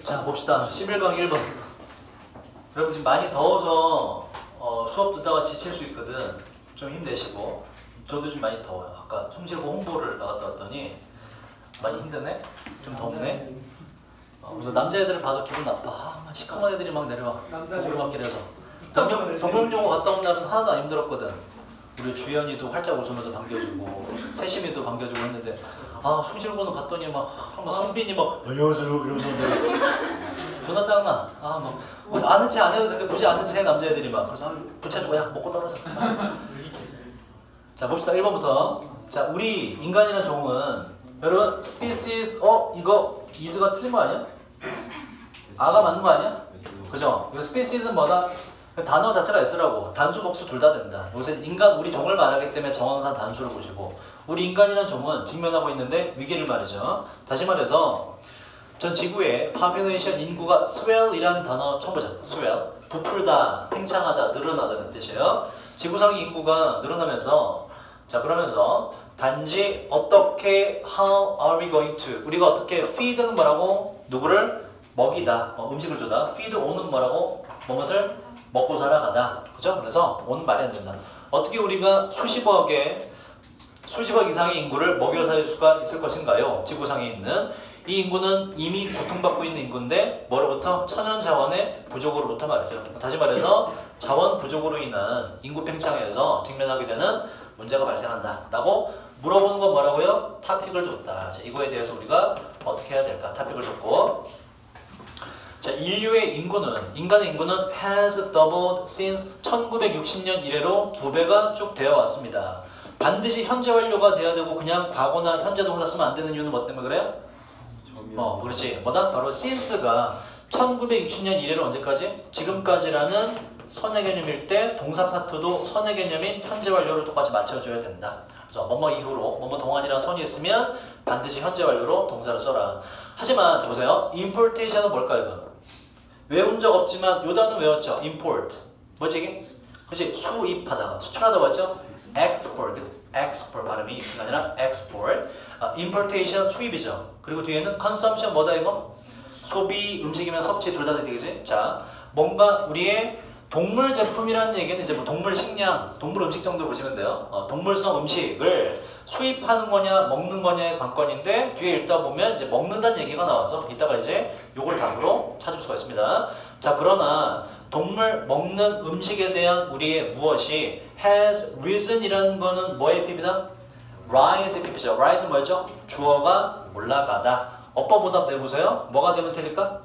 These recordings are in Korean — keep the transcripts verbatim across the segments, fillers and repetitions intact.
자 봅시다. 십일 강 일 번. 여러분 지금 많이 더워서 어, 수업 듣다가 지칠 수 있거든. 좀 힘내시고. 저도 좀 많이 더워요. 아까 숨쉬고 홍보를 나갔다 왔더니 많이 힘드네? 좀 덥네? 어, 그래서 남자애들을 봐서 기분 나빠. 아, 시커먼 애들이 막 내려와. 오르막길에서. 동명, 동명용어 갔다 온 날은 하나도 안 힘들었거든. 우리 주연이도 활짝 웃으면서 반겨주고 세심이도 반겨주고 했는데 아 숨쉬고는 갔더니 막, 막 성빈이 막 안녕하세요 이러면서 존나 짜증나. 아 막 아는 체 안 해도 되는데 굳이 아는 체 해 남자애들이 막. 그래서 아, 붙여주고 야 먹고 떨어져. 자 봅시다. 일 번부터. 자 우리 인간이라는 종은 여러분 species 어 이거 is가 틀린 거 아니야? 아가 맞는 거 아니야? 그죠? 이거 species는 뭐다? 단어 자체가 s라고 단수 복수 둘 다 된다. 요새 인간 우리 종을 말하기 때문에 정황상 단수를 보시고 우리 인간이라는 종은 직면하고 있는데 위기를 말이죠. 다시 말해서 전 지구의 population 인구가 swell이라는 단어 처음 보죠. swell 부풀다, 팽창하다, 늘어나다는 뜻이에요. 지구상의 인구가 늘어나면서 자 그러면서 단지 어떻게 how are we going to 우리가 어떻게 feed는 뭐라고 누구를 먹이다 어, 음식을 주다 feed on은 뭐라고 무엇을 먹고 살아가다. 그죠? 그래서 오는 말이 안 된다. 어떻게 우리가 수십억의 수십억 이상의 인구를 먹여 살릴 수가 있을 것인가요? 지구상에 있는 이 인구는 이미 고통받고 있는 인구인데 뭐로부터? 천연 자원의 부족으로부터 말이죠. 다시 말해서 자원 부족으로 인한 인구 팽창에서 직면하게 되는 문제가 발생한다 라고 물어보는 건 뭐라고요? 타픽을 줬다. 자, 이거에 대해서 우리가 어떻게 해야 될까? 타픽을 줬고 자, 인류의 인구는, 인간의 인구는 has doubled since 천구백육십 년 이래로 두 배가 쭉 되어 왔습니다. 반드시 현재 완료가 돼야 되고 그냥 과거나 현재 동사 쓰면 안 되는 이유는 뭐 때문에 그래요? 어, 그렇지. 뭐다? 바로 since가 천구백육십 년 이래로 언제까지? 지금까지라는 선의 개념일 때 동사 파트도 선의 개념인 현재 완료를 똑같이 맞춰줘야 된다. 그래서 뭐뭐 이후로 뭐뭐 동안이라는 선이 있으면 반드시 현재 완료로 동사를 써라. 하지만 자 보세요. importation은 뭘까요? 이거? 외운 적 없지만 요 단어 외웠죠? import. 뭐지 이게? 그치? 수입하다. 수출하다 맞죠? export. export 발음이 X가 아니라 export. 아, importation 수입이죠. 그리고 뒤에는 consumption 뭐다 이거? 소비, 음식이면 섭취 둘 다 되겠지? 자, 뭔가 우리의 동물 제품이라는 얘기는 이제 뭐 동물 식량, 동물 음식 정도 보시면 돼요. 어, 동물성 음식을 수입하는 거냐, 먹는 거냐의 관건인데 뒤에 읽다 보면 이제 먹는다는 얘기가 나와서 이따가 이제 요걸 답으로 찾을 수가 있습니다. 자, 그러나 동물 먹는 음식에 대한 우리의 무엇이 has risen이라는 거는 뭐의 피입니다? rise의 피이죠. rise 뭐였죠? 주어가 올라가다. 어법보답 내보세요. 뭐가 되면 틀릴까?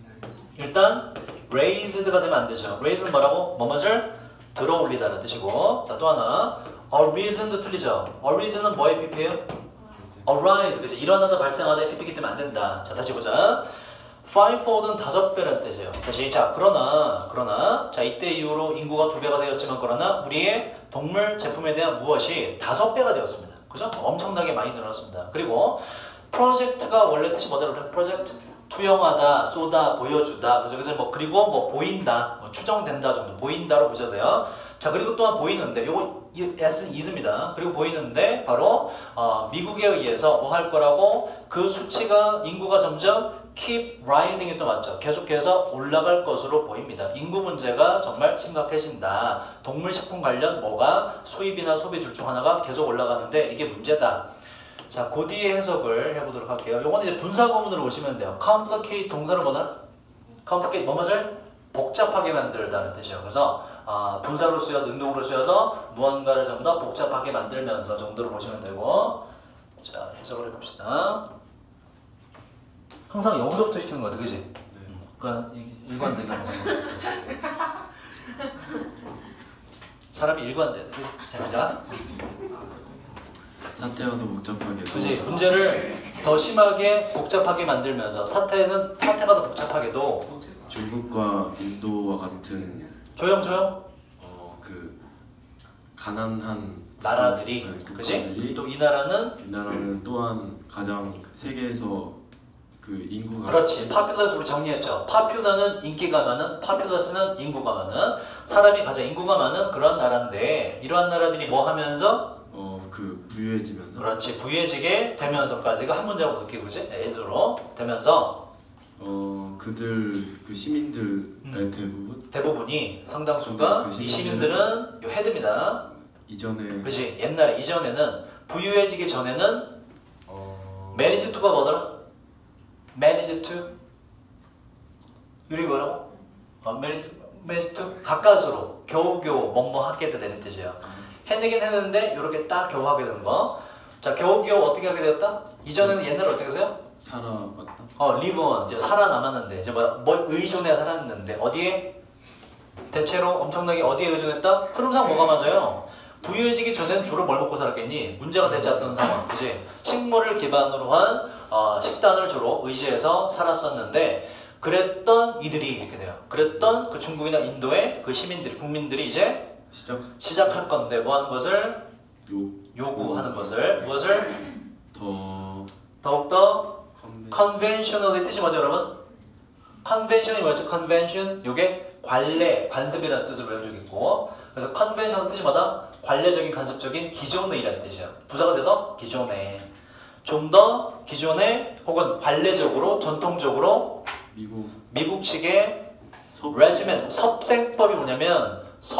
일단 raised가 되면 안 되죠. raised는 뭐라고? 뭐뭇을 들어 올리다는 뜻이고. 자, 또 하나 a reason도 틀리죠. a reason은 뭐의 피피예요? arise, 그죠? 일어나다 발생하다의 피피이기 때문에 안 된다. 자, 다시 보자. fivefold는 다섯 배라는 뜻이에요. 다시 자, 그러나 그러나 자, 이때 이후로 인구가 두 배가 되었지만 그러나 우리의 동물 제품에 대한 무엇이 다섯 배가 되었습니다. 그죠? 엄청나게 많이 늘어났습니다. 그리고 프로젝트가 원래 뜻이 뭐더라 그래? 프로젝트 투영하다, 쏘다, 보여주다. 그래서 그래서 뭐 그리고 뭐 보인다, 뭐 추정된다 정도 보인다로 보셔도 돼요. 자, 그리고 또한 보이는데 요거 S는 is입니다. 그리고 보이는데 바로 어, 미국에 의해서 뭐 할 거라고 그 수치가 인구가 점점 keep rising이 또 맞죠. 계속해서 올라갈 것으로 보입니다. 인구 문제가 정말 심각해진다. 동물식품 관련 뭐가 수입이나 소비 둘 중 하나가 계속 올라가는데 이게 문제다. 자, 그 뒤에 해석을 해보도록 할게요. 요거는 이제 분사구문으로 보시면 돼요. complicate 동사를 뭐다? complicate 뭐뭇을? 복잡하게 만들다는 뜻이에요. 그래서 아, 분사로 쓰여서 능동으로 쓰여서 무언가를 전부 다 복잡하게 만들면서 정도로 보시면 되고. 자, 해석을 해봅시다. 항상 영어부터 시키는 거 같아, 그지? 네. 그러니까 일관되게 하면서 사람이 일관돼. 자, 보자. 사태가 더 복잡하게. 그지? 문제를 더 심하게 복잡하게 만들면서 사태는 사태가 더 복잡하게도 중국과 인도와 같은 조용 조용. 어 그 가난한 나라들이, 네, 그지? 또 이 나라는 이 나라는 또한 가장 세계에서 그 인구가 그렇지. populous 정리했죠. popular는 인기가 많은, populous는 인구가 많은 사람이 가장 인구가 많은 그런 나라인데 이러한 나라들이 뭐 하면서 어 그 부유해지면서 그렇지. 부유해지게 되면서까지가 한 문장으로 느끼고 그지? 예로 되면서 어 어 그들 그 시민들의 음. 대부분 대부분이 상당수가 그 이 시민들은 요 헤드입니다. 이전에 그지? 옛날에 이전에는 부유해지기 전에는 어 manage to가 뭐더라? manage to 유리 뭐라고? 어, manage, manage to 가까스로 겨우겨우 뭐뭐 하게 되는 뜻이에요. 해내긴 했는데 이렇게 딱 겨우 하게 된 거. 자 겨우겨우 어떻게 하게 되었다? 이전에는 옛날에 어떻게 했어요? 살아왔다. 어 live on 이제 살아남았는데 이제 뭐, 뭐 의존해 살았는데 어디에? 대체로 엄청나게 어디에 의존했다? 흐름상 뭐가 맞아요? 부유해지기 전에는 주로 뭘 먹고 살았겠니? 문제가 되지 않던 상황, 그지? 식물을 기반으로 한 어, 식단을 주로 의지해서 살았었는데 그랬던 이들이 이렇게 돼요. 그랬던 그 중국이나 인도의 그 시민들이, 국민들이 이제 시작 시작할 건데 뭐 하는 것을? 요 요구하는 것을 무엇을? 더 더욱더 컨벤 conventional의 뜻이 뭐죠 여러분? convention이 뭐죠? convention 요게 관례, 관습이라는 뜻을 외워주고 있고 그래서 convention의 뜻이 뭐다? 관례적인, 간섭적인 기존의라는 뜻이야. 부사가 돼서 기존의 좀 더 기존의 혹은 관례적으로 전통적으로 미국 미국식의 섭 regimen, 섭생법이 뭐냐면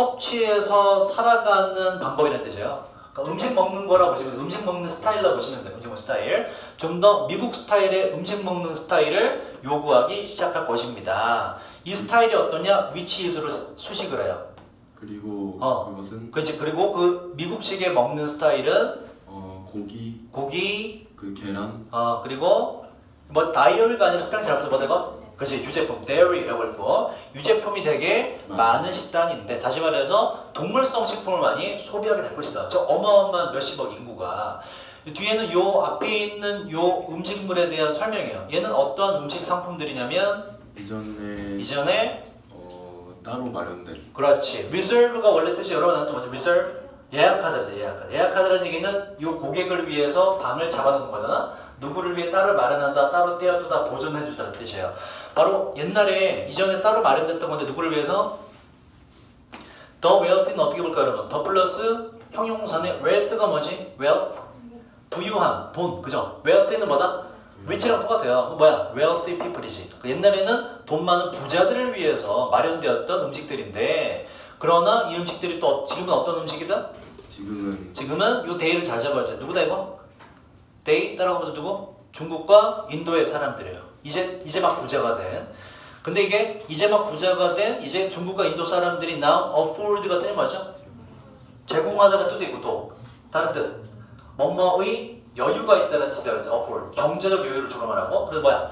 섭취해서 살아가는 방법이라는 뜻이에요. 그러니까 음식 먹는 거라 보시면 음식 먹는 스타일라 보시면 돼요. 음식 먹는 스타일. 좀 더 미국 스타일의 음식 먹는 스타일을 요구하기 시작할 것입니다. 이 스타일이 어떠냐? which is로 수식을 해요. 그리고 어. 그것은 그렇지. 그리고 그 미국식의 먹는 스타일은 어 고기 고기, 그 계란 어 그리고 뭐 다이어리가 아니라 스펠링 잘못해서 뭐 되고? 그렇지. 유제품, dairy라고 했고 유제품이 되게 음. 많은 식단인데 다시 말해서 동물성 식품을 많이 소비하게 될 것이다. 저 어마어마한 몇십억 인구가 뒤에는 요 앞에 있는 요 음식물에 대한 설명이에요. 얘는 어떠한 음식 상품들이냐면 이전에 이전에 어 따로 마련된 그렇지. reserve가 원래 뜻이 여러분한테 먼저 reserve 예약카드래. 예약카드. 예약카드라는 얘기는 요 고객을 위해서 방을 잡아놓는 거잖아. 누구를 위해 따로 마련한다, 따로 떼어두다, 보존해주다는 뜻이에요. 바로 옛날에 이전에 따로 마련됐던 건데 누구를 위해서? the wealth는 어떻게 볼까요, 여러분? the 플러스 형용사의 wealth가 뭐지? wealth 부유함, 돈, 그죠? wealth는 뭐다? rich랑 똑같아요. 그 뭐야? wealthy people이지. 그 옛날에는 돈 많은 부자들을 위해서 마련되었던 음식들인데 그러나 이 음식들이 또 지금은 어떤 음식이다? 지금은 지금은 요 데이를 잘 잡아야 돼. 누구다 이거? 데이 따라가면서 누구? 중국과 인도의 사람들이에요. 이제 이제 막 부자가 된. 근데 이게 이제 막 부자가 된 이제 중국과 인도 사람들이 now afford가 뜻이 뭐죠? 제공하다는 뜻도 있고 또 다른 뜻. 뭐뭐의 여유가 있다는 뜻이다. 그렇죠? afford. 경제적 여유를 주로 말하고. 그래서 뭐야?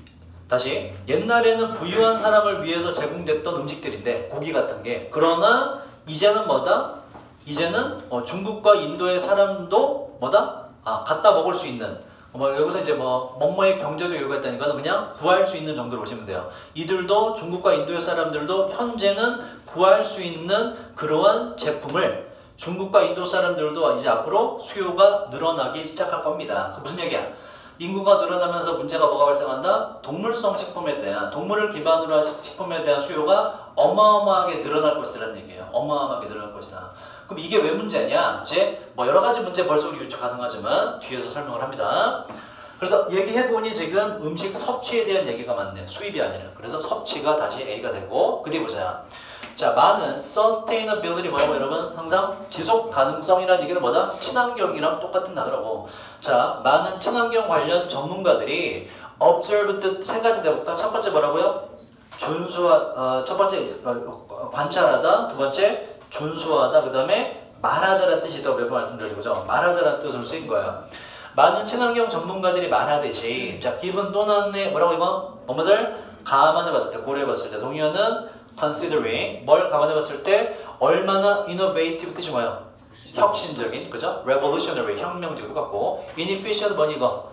다시 옛날에는 부유한 사람을 위해서 제공됐던 음식들인데 고기 같은 게 그러나 이제는 뭐다? 이제는 어, 중국과 인도의 사람도 뭐다? 아 갖다 먹을 수 있는 뭐 여기서 이제 뭐 뭐뭐의 경제적 여유가 있다는 건 그냥 구할 수 있는 정도로 보시면 돼요. 이들도 중국과 인도의 사람들도 현재는 구할 수 있는 그러한 제품을 중국과 인도 사람들도 이제 앞으로 수요가 늘어나기 시작할 겁니다. 그 무슨 얘기야? 인구가 늘어나면서 문제가 뭐가 발생한다? 동물성 식품에 대한 동물을 기반으로 한 식품에 대한 수요가 어마어마하게 늘어날 것이라는 얘기예요. 어마어마하게 늘어날 것이다. 그럼 이게 왜 문제냐? 이제 뭐 여러 가지 문제 벌써 우리 유추 가능하지만 뒤에서 설명을 합니다. 그래서 얘기해보니 지금 음식 섭취에 대한 얘기가 많네. 수입이 아니라. 그래서 섭취가 다시 A가 되고 그 뒤에 보자. 자, 많은 sustainability 뭐라고 여러분? 항상 지속 가능성이라는 얘기는 뭐다? 친환경이랑 똑같은 단어라고. 자, 많은 친환경 관련 전문가들이 observe 뜻 세 가지 돼볼까? 첫 번째 뭐라고요? 준수하, 어, 첫 번째 어, 관찰하다, 두 번째 준수하다, 그 다음에 말하다라는 뜻이 더 몇 번 말씀드렸죠, 그죠? 말하다라는 뜻으로 쓰인 거예요. 많은 친환경 전문가들이 말하듯이, 자, 기분 또 나왔네, 뭐라고 이거? 뭐뭐를 감안해봤을 때, 고려해봤을 때, 동의어는 considering, 뭘 감안해봤을 때 얼마나 innovative 뜻이 뭐예요? 혁신적인, 그죠? revolutionary, 혁명적인 똑같고, inefficient 뭐니 이거?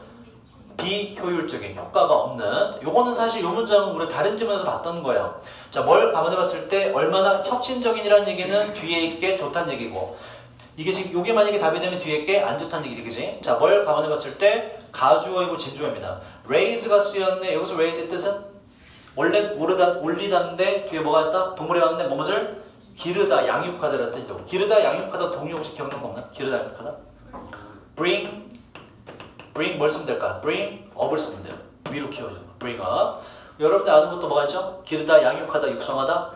비효율적인, 효과가 없는. 요거는 사실 요 문장은 우리 다른 지문에서 봤던 거예요. 자, 뭘 감안해봤을 때 얼마나 혁신적인이라는 얘기는 뒤에 있게 좋다는 얘기고, 이게 지금 요게 만약에 답이 되면 뒤에 있게 안 좋다는 얘기지, 그지? 자, 뭘 감안해봤을 때 가주어이고 진주어입니다. raise가 쓰였네. 여기서 raise의 뜻은 원래 오르다, 올리다인데 뒤에 뭐가 있다? 동물이 왔는데 뭐뭇을? 기르다, 양육하다라는 뜻이죠. 기르다, 양육하다 동의 혹시 기억나는 거 없나? 기르다, 양육하다? bring, bring 뭘 쓰면 될까? bring up을 쓰면 돼요. 위로 키워주는 거. bring up. 여러분들 아는 것도 뭐가 있죠? 기르다, 양육하다, 육성하다.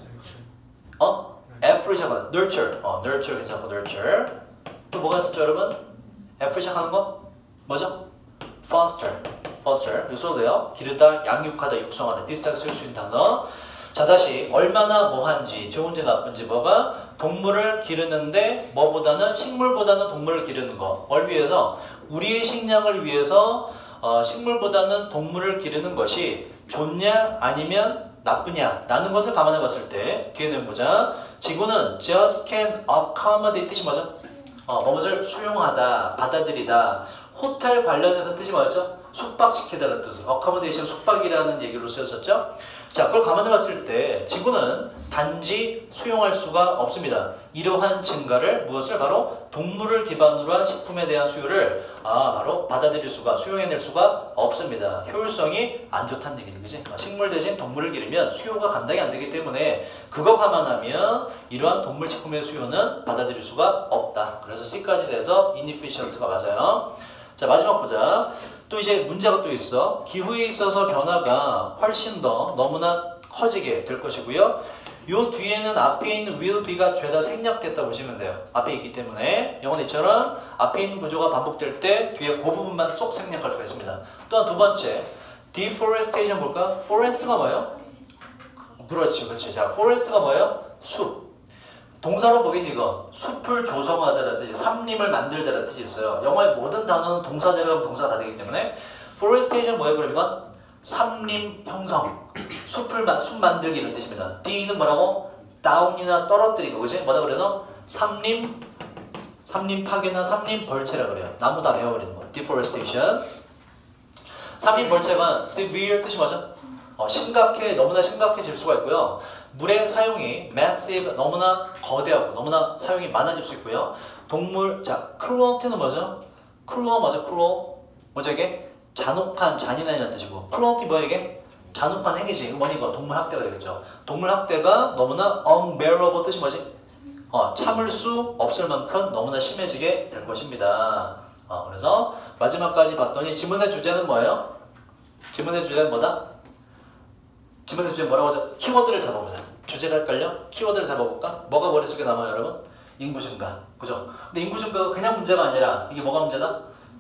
어? F를 시작하다. nurture. 어, nurture 괜찮고 nurture. 또 뭐가 있었죠, 여러분? F를 시작하는 거? 뭐죠? foster. foster. 이거 써도 돼요. 기르다, 양육하다, 육성하다. 비슷하게 쓸 수 있는 단어. 자, 다시 얼마나 뭐한지, 좋은지 나쁜지 뭐가? 동물을 기르는데 뭐보다는 식물보다는 동물을 기르는 거. 뭘 위해서? 우리의 식량을 위해서 어, 식물보다는 동물을 기르는 것이 좋냐 아니면 나쁘냐 라는 것을 감안해 봤을 때 뒤에 내용 보자. 지구는 just can accommodate 뜻이 뭐죠? 어, 무엇을 수용하다, 받아들이다. 호텔 관련해서 뜻이 뭐였죠? 숙박시키다라는 뜻으로 accommodation 숙박이라는 얘기로 쓰였었죠. 자, 그걸 감안해 봤을 때 지구는 단지 수용할 수가 없습니다. 이러한 증가를 무엇을 바로 동물을 기반으로 한 식품에 대한 수요를 아 바로 받아들일 수가 수용해낼 수가 없습니다. 효율성이 안 좋다는 얘기지, 그지? 식물 대신 동물을 기르면 수요가 감당이 안 되기 때문에 그거 감안하면 이러한 동물 식품의 수요는 받아들일 수가 없다. 그래서 C까지 돼서 inefficient가 맞아요. 자, 마지막 보자. 또 이제 문제가 또 있어. 기후에 있어서 변화가 훨씬 더 너무나 커지게 될 것이고요. 요 뒤에는 앞에 있는 will be가 죄다 생략됐다 보시면 돼요. 앞에 있기 때문에 영어는 이처럼 앞에 있는 구조가 반복될 때 뒤에 그 부분만 쏙 생략할 수가 있습니다. 또한 두 번째, deforestation 볼까? forest가 뭐예요? 그렇지, 그렇지. 자, forest가 뭐예요? 숲. 동사로 보긴 이거 숲을 조성하다라는 뜻이 삼림을 만들다라는 뜻이 있어요. 영어의 모든 단어는 동사 들어가면 동사가 다 되기 때문에 forestation 뭐예요? 그러면 삼림 형성, 숲을 만, 숲 만들기 이런 뜻입니다. D는 뭐라고? 다운이나 떨어뜨리고, 그지? 뭐다 그래서 삼림, 삼림 파괴나 삼림 벌채라 그래요. 나무 다 베어버리는 거. deforestation. 삼림 벌채가 severe 뜻이 뭐죠? 어, 심각해, 너무나 심각해질 수가 있고요. 물의 사용이 massive, 너무나 거대하고 너무나 사용이 많아질 수 있고요. 동물, 자, cruelty는 뭐죠? cruel 뭐죠? cruel 뭐죠 이게? 잔혹한, 잔인한이라는 뜻이고 cruelty 뭐야 이게? 잔혹한 행위지. 이거 뭐니 이거? 동물 학대가 되겠죠. 동물 학대가 너무나 unbearable 뜻이 뭐지? 어, 참을 수 없을 만큼 너무나 심해지게 될 것입니다. 어, 그래서 마지막까지 봤더니 지문의 주제는 뭐예요? 지문의 주제는 뭐다? 지문의 주제 뭐라고 하죠? 키워드를 잡아보자. 주제가 헷갈려? 키워드를 잡아볼까? 뭐가 머릿속에 남아요 여러분? 인구 증가. 그죠? 근데 인구 증가가 그냥 문제가 아니라 이게 뭐가 문제다?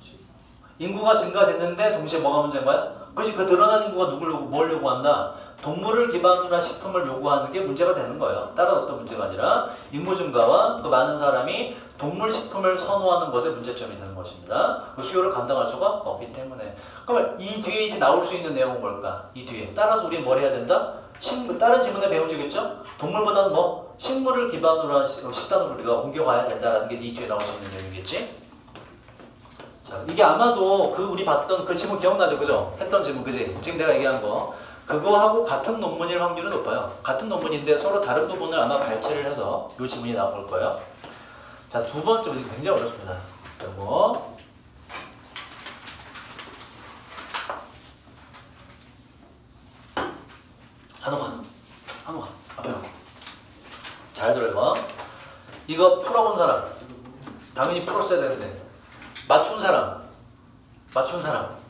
인구가 증가됐는데 동시에 뭐가 문제인 거야? 그것이 그 드러난 인구가 누굴 요구, 뭘 요구한다? 동물을 기반으로 한 식품을 요구하는 게 문제가 되는 거예요. 다른 어떤 문제가 아니라 인구 증가와 그 많은 사람이 동물 식품을 선호하는 것에 문제점이 되는 것입니다. 그 수요를 감당할 수가 없기 때문에. 그러면 이 뒤에 이제 나올 수 있는 내용은 뭘까? 이 뒤에. 따라서 우리는 뭘 해야 된다? 식물, 다른 지문에 배워주겠죠? 동물보다는 뭐 식물을 기반으로 한 식단으로 우리가 옮겨가야 된다는 게 이 뒤에 나올 수 있는 내용이겠지? 자, 이게 아마도 그 우리 봤던 그 지문 기억나죠? 그죠? 했던 지문, 그지? 지금 내가 얘기한 거. 그거하고 같은 논문일 확률은 높아요. 같은 논문인데 서로 다른 부분을 아마 발췌를 해서 이 지문이 나올 거예요. 자, 두 번째 문제 굉장히 어렵습니다. 그리고 한우가, 한우가, 앞에 잘 들어요. 이거 풀어본 사람, 당연히 풀었어야 되는데 맞춘 사람, 맞춘 사람.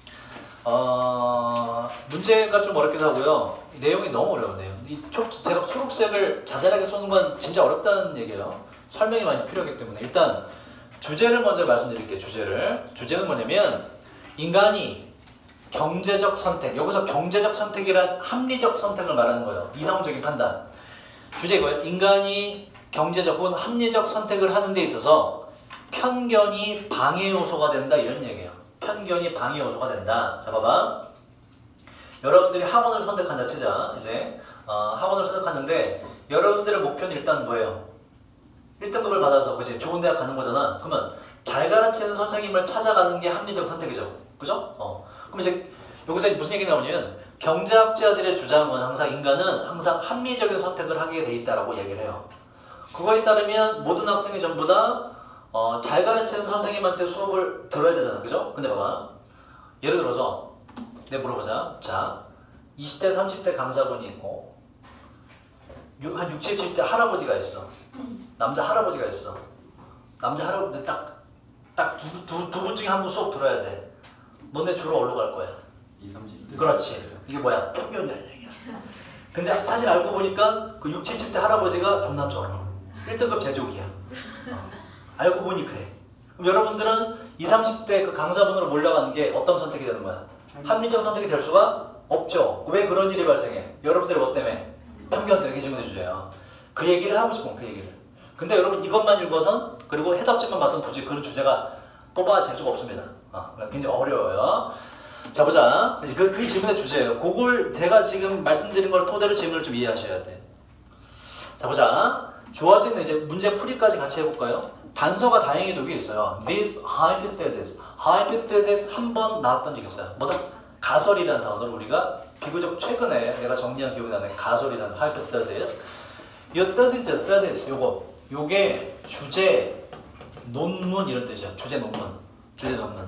어, 문제가 좀 어렵기도 하고요. 내용이 너무 어려운데요. 이 초, 제가 초록색을 자잘하게 쏘는 건 진짜 어렵다는 얘기예요. 설명이 많이 필요하기 때문에 일단 주제를 먼저 말씀드릴게요. 주제를. 주제는 뭐냐면 인간이 경제적 선택, 여기서 경제적 선택이란 합리적 선택을 말하는 거예요. 이성적인 판단. 주제 이거예요. 인간이 경제적 혹은 합리적 선택을 하는 데 있어서 편견이 방해 요소가 된다 이런 얘기예요. 편견이 방해 요소가 된다. 자, 봐봐. 여러분들이 학원을 선택한다 치자. 이제 어, 학원을 선택하는데 여러분들의 목표는 일단 뭐예요? 일 등급을 받아서 그치? 좋은 대학 가는 거잖아. 그러면 잘 가르치는 선생님을 찾아가는 게 합리적 선택이죠. 그죠? 어. 그럼 이제 여기서 무슨 얘기 나오냐면 경제학자들의 주장은 항상 인간은 항상 합리적인 선택을 하게 돼 있다라고 얘기를 해요. 그거에 따르면 모든 학생이 전부 다 어, 잘 가르치는 선생님한테 수업을 들어야 되잖아. 그죠? 근데 봐봐. 예를 들어서 내가 물어보자. 자, 이십 대, 삼십 대 강사분이 있고 한 육십, 칠십 대 할아버지가 있어. 남자 할아버지가 있어. 남자 할아버지 딱, 딱 두, 두, 두 분 중에 한 분 수업 들어야 돼. 너네 주로 어디로 갈 거야? 이십, 삼십 대. 그렇지. 이게 뭐야? 편견이라는 얘기야. 근데 사실 알고 보니까 그 육십, 칠십 대 할아버지가 존나 쩔어. 일 등급 제조기야. 어. 알고 보니 그래. 그럼 여러분들은 이십, 삼십 대 그 강사분으로 몰려가는 게 어떤 선택이 되는 거야? 합리적 선택이 될 수가 없죠. 왜 그런 일이 발생해? 여러분들이 뭐 때문에? 편견 때문에 질문해 주세요. 그 얘기를 하고 싶은 그 얘기를. 근데 여러분 이것만 읽어선 그리고 해답지만 봐선 도저히 그런 주제가 뽑아질 수가 없습니다. 어, 굉장히 어려워요. 자 보자. 그, 그게 질문의 주제예요. 그걸 제가 지금 말씀드린 걸 토대로 질문을 좀 이해하셔야 돼. 자 보자. 주어진 이제 문제 풀이까지 같이 해볼까요? 단서가 다행히도 여기 있어요. This hypothesis. hypothesis 한 번 나왔던 적 있어요. 뭐다? 가설이라는 단어를 우리가 비교적 최근에 내가 정리한 기억이 나네. 가설이라는 hypothesis. 이 thesis, thesis 요거 요게 주제, 논문 이런 뜻이야. 주제 논문. 주제 논문.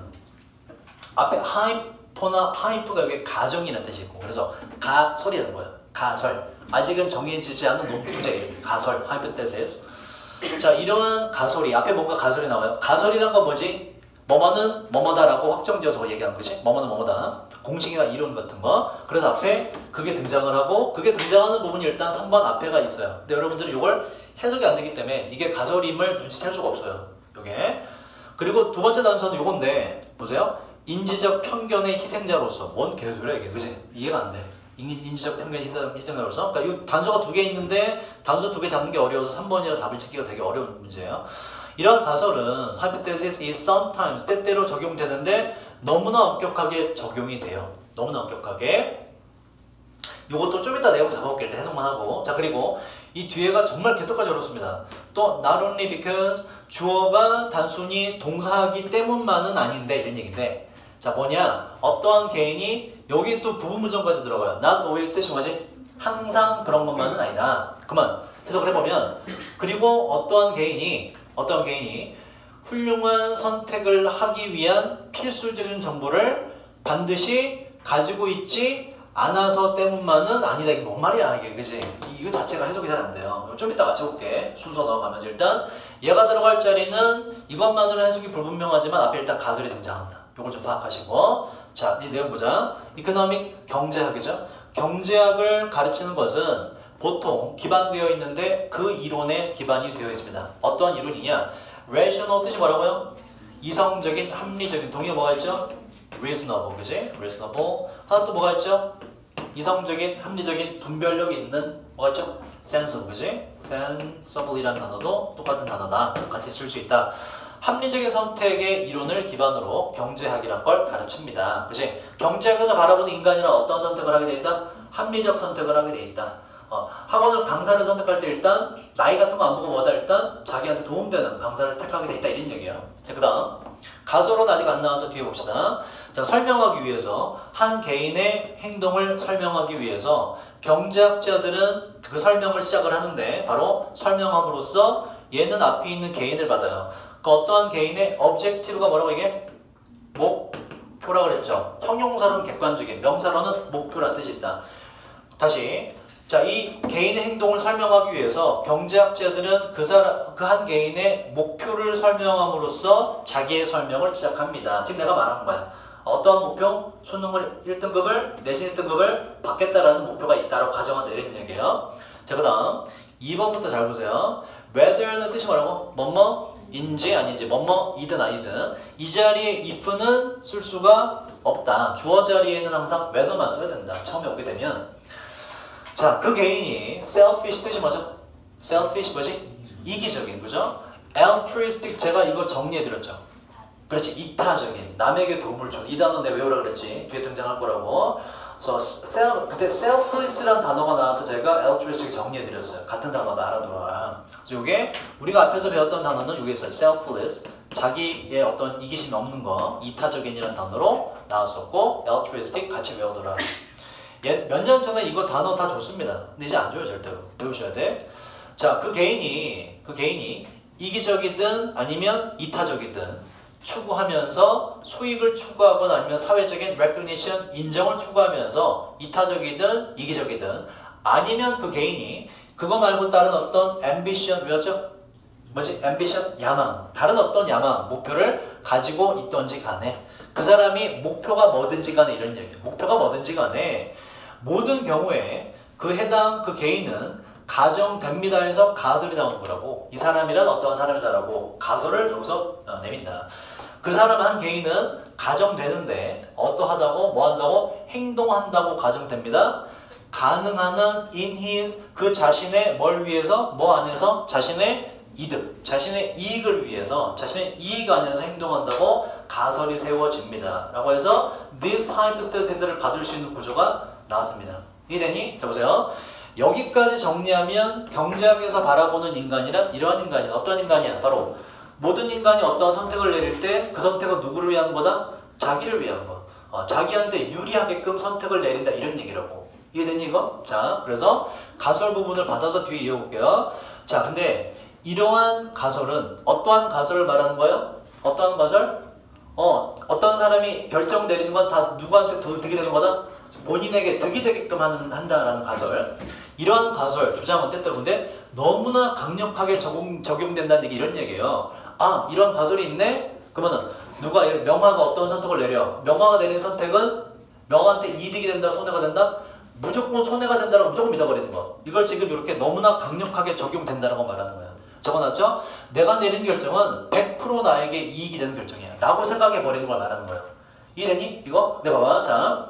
앞에 하이퍼나 하이프가 여기 가정이라는 뜻이 있고 그래서 가설이라는 거예요. 가설. 아직은 정해지지 않은 논 주제. 가설. hypothesis. 자 이러한 가설이 앞에 뭔가 가설이 나와요. 가설이란 건 뭐지? 뭐뭐는 뭐뭐다라고 확정지어서 얘기하는 거지. 뭐뭐는 뭐뭐다. 공식이나 이론 같은 거. 그래서 앞에 그게 등장을 하고 그게 등장하는 부분이 일단 삼 번 앞에가 있어요. 근데 여러분들은 이걸 해석이 안 되기 때문에 이게 가설임을 눈치챌 수가 없어요. 요게. 그리고 두 번째 단서는 요건데 보세요. 인지적 편견의 희생자로서. 뭔 개소리야 이게. 그지? 이해가 안 돼. 인지적 편견의 희생자로서. 그러니까 이 단서가 두 개 있는데 단서 두 개 잡는 게 어려워서 삼 번이라 답을 찾기가 되게 어려운 문제예요. 이런 가설은 hypothesis is sometimes 때때로 적용되는데 너무나 엄격하게 적용이 돼요. 너무나 엄격하게. 요것도 좀 이따 내용 잡아볼게요. 일단 해석만 하고. 자 그리고 이 뒤에가 정말 개떡까지 어렵습니다. 또 not only because 주어가 단순히 동사이기 때문만은 아닌데 이런 얘기인데 자 뭐냐 어떠한 개인이 여기 또 부분문정까지 들어가요. not always 뜻이 뭐지? 항상 그런 것만은 아니다. 그만 해석을 해보면 그리고 어떠한 개인이 어떠한 개인이 훌륭한 선택을 하기 위한 필수적인 정보를 반드시 가지고 있지 않아서 때문만은 아니다. 이게 뭔 말이야 이게 그지? 이거 자체가 해석이 잘 안 돼요. 좀 이따 맞춰볼게. 순서 넣어가면서 일단 얘가 들어갈 자리는 이것만으로 해석이 불분명하지만 앞에 일단 가설이 등장한다. 요걸 좀 파악하시고 자, 이 내용 보자. 이코노믹 경제학이죠. 경제학을 가르치는 것은 보통 기반되어 있는데 그 이론에 기반이 되어 있습니다. 어떠한 이론이냐? rational 뜻이 뭐라고요? 이성적인, 합리적인. 동의어 뭐가 있죠? reasonable, 그지? reasonable. 하나 또 뭐가 있죠? 이성적인, 합리적인, 분별력 있는 뭐가 있죠? sensible, 그지? sensible이라는 단어도 똑같은 단어다. 같이 쓸 수 있다. 합리적인 선택의 이론을 기반으로 경제학이란 걸 가르칩니다. 그지? 경제학에서 바라보는 인간이란 어떤 선택을 하게 돼 있다? 합리적 선택을 하게 돼 있다. 어, 학원을 강사를 선택할 때 일단 나이 같은 거 안 보고 뭐다 일단 자기한테 도움되는 강사를 택하게 돼 있다 이런 얘기예요. 그 다음 가설은 아직 안 나와서 뒤에 봅시다. 자 설명하기 위해서 한 개인의 행동을 설명하기 위해서 경제학자들은 그 설명을 시작을 하는데 바로 설명함으로써 얘는 앞에 있는 개인을 받아요. 그 어떠한 개인의 objective가 뭐라고 이게? 목표라고 그랬죠. 형용사로는 객관적인, 명사로는 목표라는 뜻이 있다. 다시 자, 이 개인의 행동을 설명하기 위해서 경제학자들은 그 사람, 그 한 개인의 목표를 설명함으로써 자기의 설명을 시작합니다. 지금 내가 말한 거야. 어떠한 목표? 수능을 일 등급을, 내신 일 등급을 받겠다라는 목표가 있다라고 가정한 내리는 얘기예요. 자, 그 다음 이 번부터 잘 보세요. whether는 뜻이 뭐라고? 뭐뭐인지 아닌지, 뭐뭐이든 아니든 이 자리에 if는 쓸 수가 없다. 주어 자리에는 항상 whether만 써야 된다. 처음에 오게 되면 자, 그 개인이 selfish 뜻이 뭐죠? selfish 뭐지? 이기적인, 그죠? altruistic 제가 이거 정리해드렸죠. 그렇지, 이타적인, 남에게 도움을 주는 이 단어 내가 외우라 그랬지. 뒤에 등장할 거라고. 그래서 self, 그때 selfless라는 단어가 나와서 제가 altruistic 정리해드렸어요. 같은 단어다 알아둬라. 그래서 이게 우리가 앞에서 배웠던 단어는 여기 있어요. selfless, 자기의 어떤 이기심이 없는 거, 이타적인이라는 단어로 나왔었고 altruistic 같이 외우더라. 몇 년 전에 이거 단어 다 줬습니다. 근데 이제 안 줘요 절대로. 외우셔야 돼. 자, 그 개인이 그 개인이 이기적이든 아니면 이타적이든 추구하면서 수익을 추구하거나 아니면 사회적인 recognition, 인정을 추구하면서 이타적이든 이기적이든 아니면 그 개인이 그거 말고 다른 어떤 ambition, 뭐였죠? 뭐지? ambition? 야망. 다른 어떤 야망, 목표를 가지고 있던지 간에 그 사람이 목표가 뭐든지 간에 이런 얘기예요. 목표가 뭐든지 간에 모든 경우에 그 해당 그 개인은 가정됩니다 해서 가설이 나오는 거라고. 이 사람이란 어떠한 사람이다라고 가설을 여기서 어, 내민다. 그 사람 한 개인은 가정되는데 어떠하다고 뭐 한다고 행동한다고 가정됩니다. 가능한 in his 그 자신의 뭘 위해서 뭐 안에서 자신의 이득, 자신의 이익을 위해서 자신의 이익 안에서 행동한다고 가설이 세워집니다. 라고 해서 this hypothesis를 받을 수 있는 구조가 나왔습니다. 이해되니? 자 보세요. 여기까지 정리하면 경제학에서 바라보는 인간이란 이러한 인간이야. 어떤 인간이야? 바로 모든 인간이 어떤 선택을 내릴 때 그 선택은 누구를 위한 거다? 자기를 위한 거. 어, 자기한테 유리하게끔 선택을 내린다 이런 얘기라고. 이해되니 이거? 자, 그래서 가설 부분을 받아서 뒤에 이어볼게요. 자, 근데 이러한 가설은 어떠한 가설을 말하는 거예요? 어떠한 가설? 어, 어떤 사람이 결정 내리는 건 다 누구한테 득이 되는 거다? 본인에게 득이 되게끔 하는, 한다라는 가설. 이러한 가설, 주장은 때때로 근데 너무나 강력하게 적용, 적용된다는 얘기 이런 얘기예요. 아, 이런 가설이 있네? 그러면은 누가 명화가 어떤 선택을 내려? 명화가 내린 선택은 명화한테 이득이 된다, 손해가 된다? 무조건 손해가 된다라고 무조건 믿어버리는 거. 이걸 지금 이렇게 너무나 강력하게 적용된다라고 말하는 거야. 적어놨죠? 내가 내린 결정은 백 퍼센트 나에게 이익이 되는 결정이야 라고 생각해버리는 걸 말하는 거예요. 이해되니? 이거? 네, 봐봐. 자,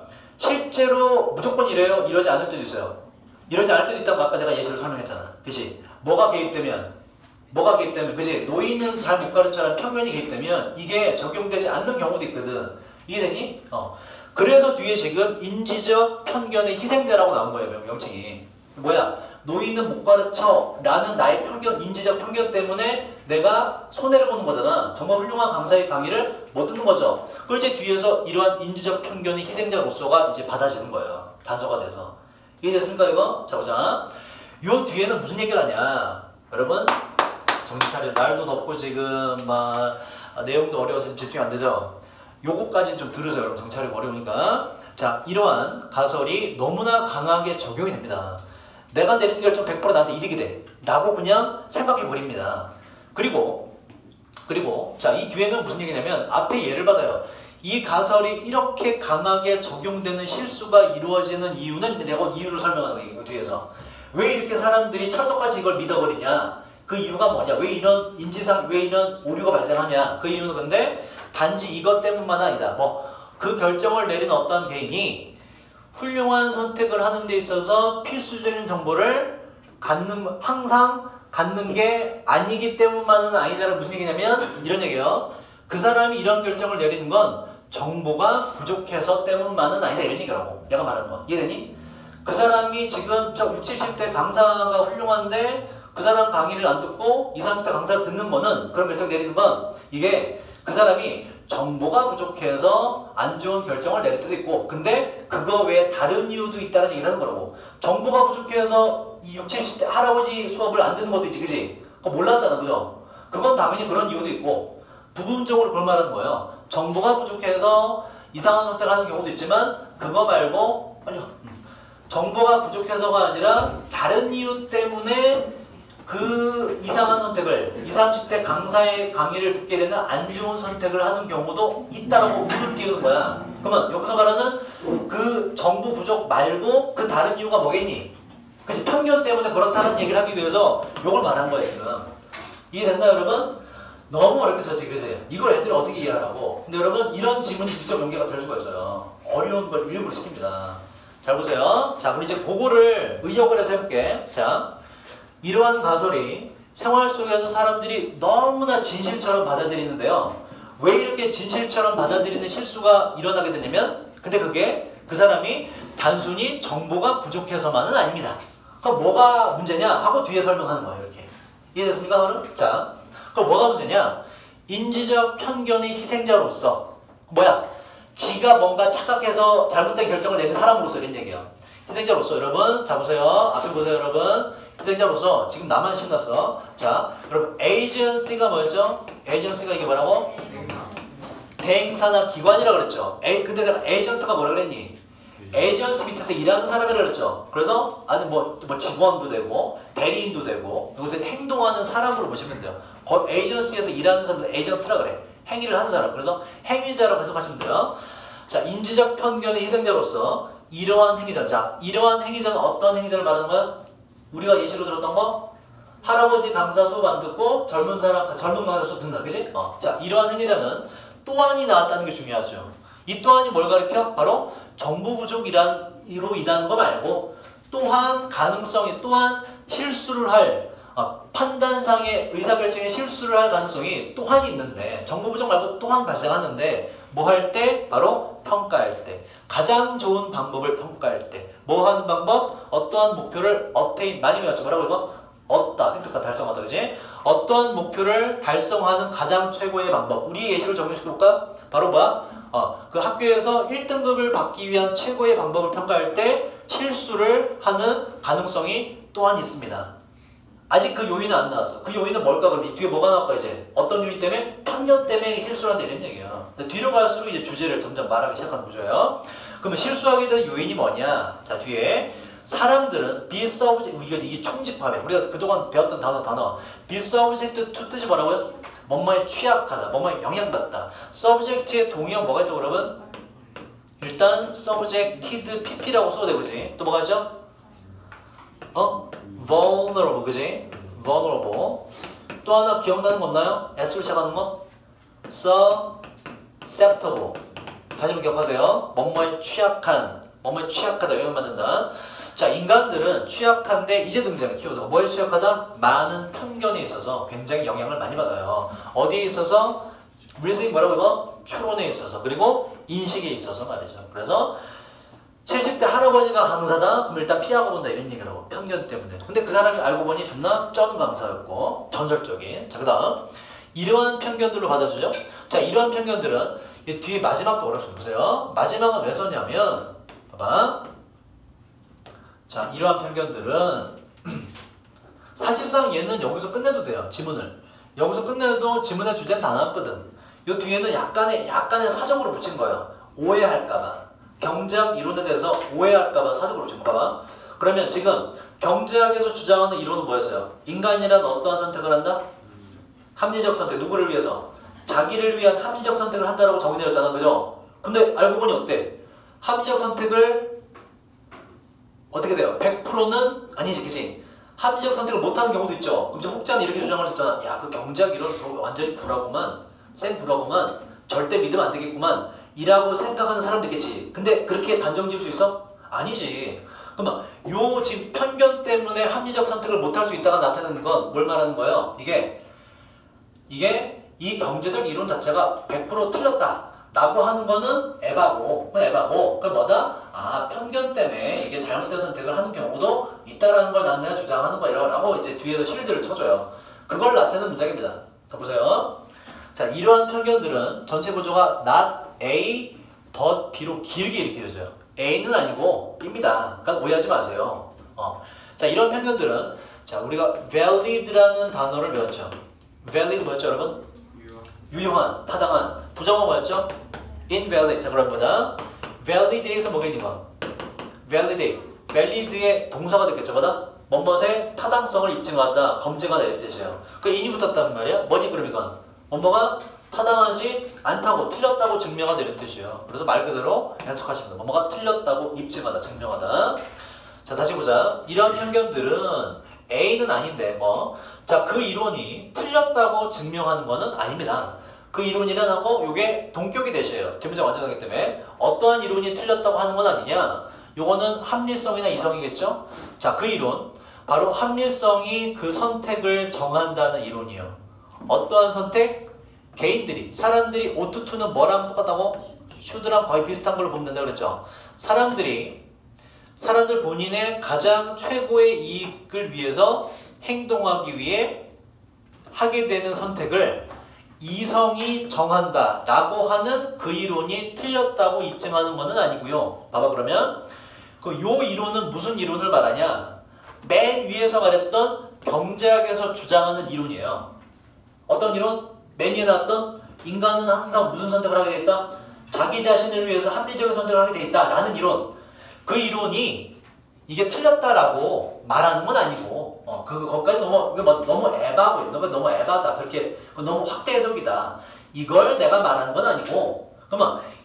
실제로 무조건 이래요? 이러지 않을 때도 있어요. 이러지 않을 때도 있다고 아까 내가 예시로 설명했잖아. 그치? 뭐가 개입되면 뭐가 개입되면 그치? 노인은 잘 못 가르쳐라는 편견이 개입되면 이게 적용되지 않는 경우도 있거든. 이해되니? 어. 그래서 뒤에 지금 인지적 편견의 희생자라고 나온 거예요. 명칭이. 뭐야? 노인은 못 가르쳐 라는 나의 편견, 인지적 편견 때문에 내가 손해를 보는 거잖아. 정말 훌륭한 강사의 강의를 못 듣는 거죠. 그걸 이제 뒤에서 이러한 인지적 편견의 희생자로서가 이제 받아지는 거예요. 단서가 돼서. 이해됐습니까 이거? 자 보자. 요 뒤에는 무슨 얘기를 하냐. 여러분 정신 차려. 날도 덥고 지금 막 아, 내용도 어려워서 집중이 안 되죠. 요거까지는 좀 들으세요. 여러분 정신 차리고 어려우니까. 자, 이러한 가설이 너무나 강하게 적용이 됩니다. 내가 내린 결정 백 퍼센트 나한테 이득이 돼 라고 그냥 생각해 버립니다. 그리고 그리고 자, 이 뒤에는 무슨 얘기냐면 앞에 예를 받아요. 이 가설이 이렇게 강하게 적용되는 실수가 이루어지는 이유는 내가 이유를 설명하는 거예요. 이 뒤에서 왜 이렇게 사람들이 철석같이 이걸 믿어버리냐. 그 이유가 뭐냐. 왜 이런 인지상 왜 이런 오류가 발생하냐. 그 이유는 근데 단지 이것 때문만 아니다. 뭐 그 결정을 내린 어떤 개인이 훌륭한 선택을 하는 데 있어서 필수적인 정보를 갖는, 항상 갖는 게 아니기 때문만은 아니다라는 무슨 얘기냐면 이런 얘기예요. 그 사람이 이런 결정을 내리는 건 정보가 부족해서 때문만은 아니다 이런 얘기라고 얘가 말하는 거. 이해되니? 그 사람이 지금 저 육십, 칠십 대 강사가 훌륭한데 그 사람 강의를 안 듣고 이십, 삼십 대 강사를 듣는 거는 그런 결정 내리는 건 이게 그 사람이 정보가 부족해서 안 좋은 결정을 내릴 때도 있고 근데 그거 외에 다른 이유도 있다는 얘기를 하는 거라고. 정보가 부족해서 이 육십, 칠십 대 할아버지 수업을 안 듣는 것도 있지 그지? 그거 몰랐잖아 그죠? 그건 당연히 그런 이유도 있고 부분적으로 그걸 말하는 거예요. 정보가 부족해서 이상한 선택을 하는 경우도 있지만 그거 말고 정보가 부족해서가 아니라 다른 이유 때문에 그 이상한 선택을 이십, 삼십 대 강사의 강의를 듣게 되는 안 좋은 선택을 하는 경우도 있다라고 문을 띄우는 거야. 그러면 여기서 말하는 그 정보 부족 말고 그 다른 이유가 뭐겠니? 그치? 편견 때문에 그렇다는 얘기를 하기 위해서 이걸 말한 거예요 지금. 이해됐나 여러분? 너무 어렵게 썼지 그치? 이걸 애들이 어떻게 이해하라고. 근데 여러분 이런 지문이 직접 연계가 될 수가 있어요. 어려운 걸 일부러 시킵니다. 잘 보세요. 자, 우리 이제 그거를 의역을 해서 해볼게. 자, 이러한 가설이 생활 속에서 사람들이 너무나 진실처럼 받아들이는데요. 왜 이렇게 진실처럼 받아들이는 실수가 일어나게 되냐면 근데 그게 그 사람이 단순히 정보가 부족해서만은 아닙니다. 그럼 뭐가 문제냐 하고 뒤에 설명하는 거예요. 이렇게. 이해됐습니까? 그럼? 자, 그럼 뭐가 문제냐? 인지적 편견의 희생자로서 뭐야? 지가 뭔가 착각해서 잘못된 결정을 내는 사람으로서 이런 얘기예요. 희생자로서 여러분 자 보세요. 앞에 보세요 여러분. 희생자로서 지금 나만 신났어. 자 여러분 에이전시가 뭐였죠? 에이전시가 이게 뭐라고? 대행사나 기관이라고 그랬죠. 에이, 근데 내가 에이전트가 뭐라 그랬니? 에이전시 밑에서 일하는 사람이라고 그랬죠. 그래서 아니 뭐, 뭐 직원도 되고 대리인도 되고 여기서 행동하는 사람으로 보시면 돼요. 거 에이전시에서 일하는 사람들 에이전트라 그래. 행위를 하는 사람. 그래서 행위자라고 해석하시면 돼요. 자 인지적 편견의 희생자로서 이러한 행위자. 자, 이러한 행위자는 어떤 행위자를 말하는 거야? 우리가 예시로 들었던 거? 할아버지 강사 수업 안 듣고 젊은 사람, 젊은 강사 수업 듣는다. 그지? 어. 자, 이러한 행위자는 또한이 나왔다는 게 중요하죠. 이 또한이 뭘 가리켜? 바로 정보 부족이로 인한 거 말고 또한 가능성이, 또한 실수를 할, 어, 판단상의 의사결정에 실수를 할 가능성이 또한이 있는데, 정보 부족 말고 또한 발생하는데 뭐 할 때? 바로 평가할 때. 가장 좋은 방법을 평가할 때. 뭐 하는 방법? 어떠한 목표를 어테인, 많이 외웠죠. 뭐라고 이거? 얻다, 획득하다, 달성하다, 그지? 어떠한 목표를 달성하는 가장 최고의 방법. 우리 예시를 적용시켜볼까? 바로 뭐야? 어, 그 학교에서 일 등급을 받기 위한 최고의 방법을 평가할 때 실수를 하는 가능성이 또한 있습니다. 아직 그 요인은 안 나왔어. 그 요인은 뭘까? 그럼 이 뒤에 뭐가 나올까 이제? 어떤 요인 때문에? 편견 때문에 실수를 한다 이런 얘기야. 뒤로 갈수록 이제 주제를 점점 말하기 시작하는 구조예요. 그러면 실수하게 된 요인이 뭐냐? 자, 뒤에 사람들은 be subject, 이게, 이게 총집합이야. 우리가 그동안 배웠던 단어, 단어. be subject to 뜻이 뭐라고요? 뭐뭐에 취약하다, 뭐뭐에 영향받다. subject의 동의어 뭐가 있다고 그러면? 일단 subjected pp라고 써도 되고, 그지? 또 뭐가 있죠? 어? vulnerable, 그지? vulnerable. 또 하나 기억나는 거 없나요? S로 시작하는 거? susceptible. 다시 한번 기억하세요. 뭐뭐에 취약한, 뭐뭐에 취약하다, 영향받는다. 자, 인간들은 취약한데 이제 등장해 키워드가 뭐에 취약하다? 많은 편견에 있어서 굉장히 영향을 많이 받아요. 어디에 있어서? reasoning 뭐라고 이거? 추론에 있어서, 그리고 인식에 있어서 말이죠. 그래서 칠십 대 할아버지가 강사다? 그럼 일단 피하고 본다 이런 얘기라고. 편견 때문에. 근데 그 사람이 알고 보니 존나 쩐 강사였고 전설적인. 자, 그 다음 이러한 편견들로 받아주죠. 자, 이러한 편견들은 이 뒤에 마지막도 어렵습니다. 보세요. 마지막은 왜 썼냐면 봐봐. 자, 이러한 편견들은 사실상 얘는 여기서 끝내도 돼요. 지문을. 여기서 끝내도 지문의 주제는 다 나왔거든. 이 뒤에는 약간의 약간의 사정으로 붙인 거예요. 오해할까봐. 경제학 이론에 대해서 오해할까봐 사정으로 붙인 거봐. 그러면 지금 경제학에서 주장하는 이론은 뭐였어요? 인간이란 어떠한 선택을 한다? 합리적 선택. 누구를 위해서? 자기를 위한 합리적 선택을 한다라고 정의 내렸잖아. 그죠? 근데 알고 보니 어때? 합리적 선택을 어떻게 돼요? 백 퍼센트는 아니지, 그치? 합리적 선택을 못하는 경우도 있죠. 그럼 이제 혹자는 이렇게 주장할 수 있잖아. 야, 그 경제학 이론 완전히 구라구만. 생 구라구만. 절대 믿으면 안 되겠구만. 이라고 생각하는 사람도 있겠지. 근데 그렇게 단정 지을 수 있어? 아니지. 그러면 요 지금 편견 때문에 합리적 선택을 못할 수 있다가 나타나는 건 뭘 말하는 거예요? 이게 이게 이 경제적 이론 자체가 백 퍼센트 틀렸다 라고 하는 거는 에바고, 에바고. 그럼 뭐다? 아, 편견 때문에 이게 잘못된 선택을 하는 경우도 있다라는 걸 나는 그냥 주장하는 거예요 라고 이제 뒤에서 실드를 쳐줘요. 그걸 나타내는 문장입니다. 자, 보세요. 자, 이러한 편견들은 전체 구조가 not A, but B로 길게 이렇게 되어져요. A는 아니고 B입니다. 그러니까 오해하지 마세요. 어. 자, 이런 편견들은 자, 우리가 valid라는 단어를 배웠죠. valid 뭐였죠, 여러분? 유효한, 타당한. 부정어 뭐였죠? invalid. 자, 그럼 보자. validate에서 뭐겠니, 이거? validate. valid의 동사가 됐겠죠, 뭐다? 뭐뭐의 타당성을 입증하다, 검증하다 이런 뜻이에요. 그 in이 붙었단 말이야? 뭐니, 그럼 이건? 뭐뭐가 타당하지 않다고, 틀렸다고 증명하다 이런 뜻이에요. 그래서 말 그대로 해석하시면 돼요. 뭐뭐가 틀렸다고 입증하다, 증명하다. 자, 다시 보자. 이런 편견들은 A는 아닌데 뭐. 자, 그 이론이 틀렸다고 증명하는 거는 아닙니다. 그 이론이라고 요게 동격이 되셔요. 기본적 완전하기 때문에. 어떠한 이론이 틀렸다고 하는 건 아니냐. 요거는 합리성이나 이성이겠죠. 자, 그 이론. 바로 합리성이 그 선택을 정한다는 이론이에요. 어떠한 선택? 개인들이, 사람들이 오투투는 뭐랑 똑같다고? 슈드랑 거의 비슷한 걸로 보면 된다고 그랬죠. 사람들이, 사람들 본인의 가장 최고의 이익을 위해서 행동하기 위해 하게 되는 선택을 이성이 정한다 라고 하는 그 이론이 틀렸다고 입증하는 것은 아니고요. 봐봐, 그러면 그 요 이론은 무슨 이론을 말하냐? 맨 위에서 말했던 경제학에서 주장하는 이론이에요. 어떤 이론? 맨 위에 나왔던 인간은 항상 무슨 선택을 하게 돼 있다? 자기 자신을 위해서 합리적인 선택을 하게 돼 있다 라는 이론. 그 이론이 이게 틀렸다라고 말하는 건 아니고 어, 그, 거기까지 너무, 너무 에바고 너무, 너무 에바다. 그렇게 너무 확대 해석이다. 이걸 내가 말하는 건 아니고 그러면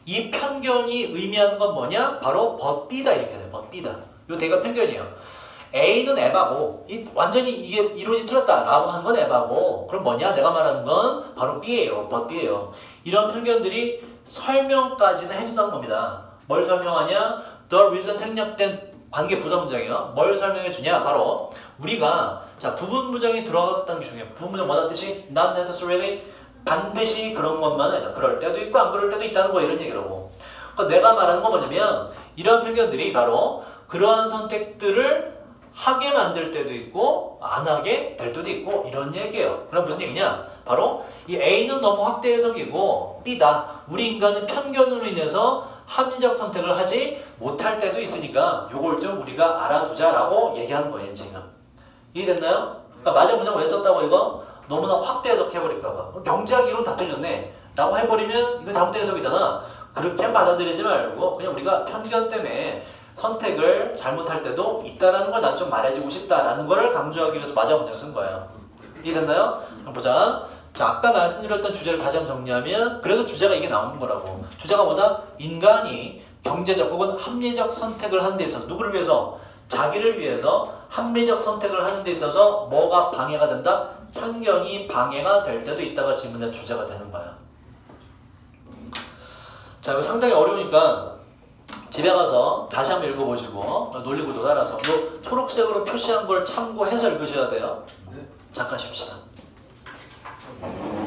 이 편견이 의미하는 건 뭐냐? 바로 but B다 이렇게 돼. but B다. 이거 대가 편견이에요. A는 에바고 이 완전히 이게 이론이 틀렸다라고 하는 건 에바고 그럼 뭐냐? 내가 말하는 건 바로 B예요. but B예요. 이런 편견들이 설명까지는 해준다는 겁니다. 뭘 설명하냐? The reason 생략된 관계 부사 문장이요. 뭘 설명해 주냐? 바로 우리가 자 부분 문장이 들어갔다는 게 중요해요. 부분 문장 뭐라는 뜻이? Not necessarily 반드시 그런 것만 아니라 그럴 때도 있고 안 그럴 때도 있다는 거 이런 얘기라고. 그러니까 내가 말하는 건 뭐냐면 이런 편견들이 바로 그러한 선택들을 하게 만들 때도 있고 안 하게 될 때도 있고 이런 얘기예요. 그럼 무슨 얘기냐? 바로 이 A는 너무 확대 해석이고 B다. 우리 인간은 편견으로 인해서 합리적 선택을 하지 못할 때도 있으니까 요걸 좀 우리가 알아두자라고 얘기하는 거예요 지금. 이해됐나요? 그러니까 맞아 문장 왜 썼다고 이거? 너무나 확대 해석해버릴까봐. 경제학 이론 다 틀렸네 라고 해버리면 이건 잘못된 해석이잖아. 그렇게 받아들이지 말고 그냥 우리가 편견 때문에 선택을 잘못할 때도 있다라는 걸 난 좀 말해주고 싶다라는 걸 강조하기 위해서 맞아 문장 쓴 거예요. 이해됐나요? 그럼 보자. 자, 아까 말씀드렸던 주제를 다시 한번 정리하면 그래서 주제가 이게 나오는 거라고. 주제가 뭐다? 인간이 경제적 혹은 합리적 선택을 하는 데 있어서 누구를 위해서? 자기를 위해서 합리적 선택을 하는 데 있어서 뭐가 방해가 된다? 편견이 방해가 될 때도 있다가 질문의 주제가 되는 거야. 자, 이거 상당히 어려우니까 집에 가서 다시 한번 읽어보시고 논리구조 따라서 요 초록색으로 표시한 걸 참고해서 읽으셔야 돼요. 잠깐 쉽시다.